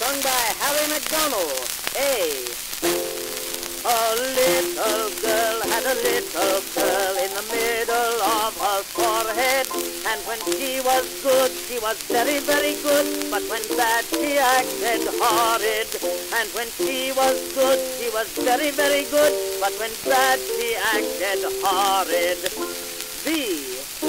sung by Harry Macdonough. A little girl had a little curl in the middle of her forehead, and when she was good, she was very, very good, but when bad, she acted horrid. And when she was good, she was very, very good, but when bad, she acted horrid. The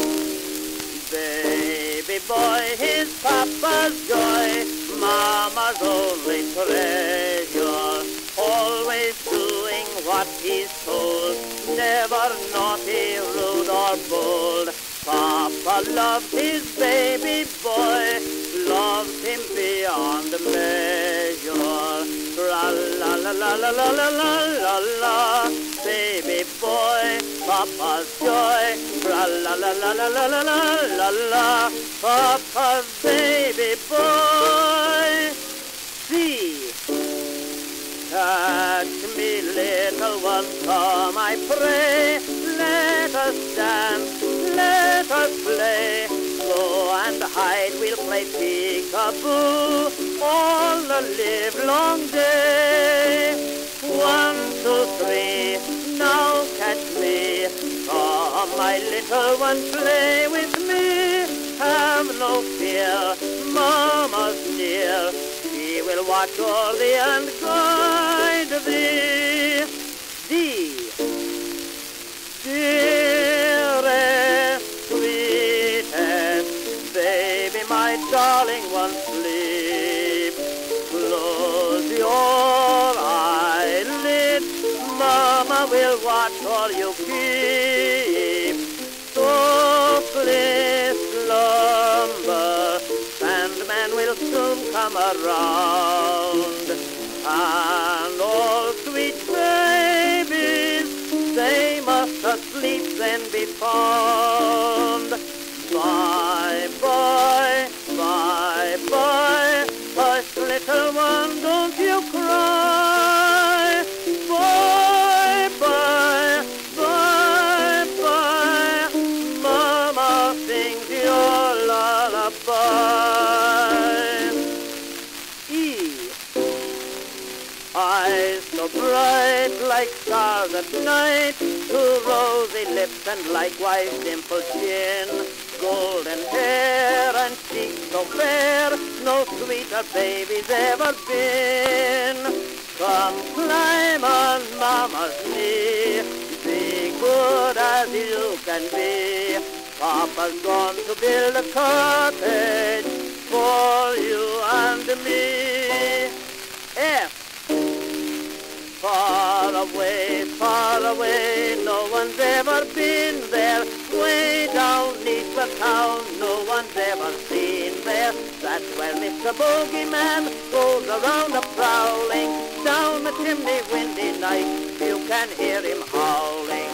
baby boy, his papa's joy, mama's only treasure, always doing what he's told, never naughty, rude or bold. Papa loved his baby boy, loved him beyond measure. Tra-la-la-la-la-la-la-la-la, baby boy, Papa's joy. Tra-la-la-la-la-la-la-la-la, Papa's baby boy. See, touch me, little one, come, I pray. Let us dance, let us play. Go and hide, we'll play peek-a-boo all the livelong day. 1, 2, 3, now catch me. Come, my little one, play with me. Have no fear, Mama's near. She will watch o'er thee and guide thee. Dearest, sweetest baby, my darling one, sleep. Close your eyelids, Mama will watch all you keep. Softly slumber, Sandman will soon come around. And all sweet babies, they must asleep then be found. Bye-bye, bye-bye, hush, little one, don't you cry. Bye-bye, bye-bye, Mama sings your lullaby. Eyes so bright like stars at night, 2 rosy lips and likewise dimpled chin, golden hair and cheeks so fair, no sweeter baby's ever been. Come climb on Mama's knee, be good as you can be. Papa's gone to build a cottage for you and me. Far away, no one's ever been there. Way down neath the town, no one's ever seen there. That's where Mr. Bogeyman goes around a prowling. Down the chimney windy night, you can hear him howling.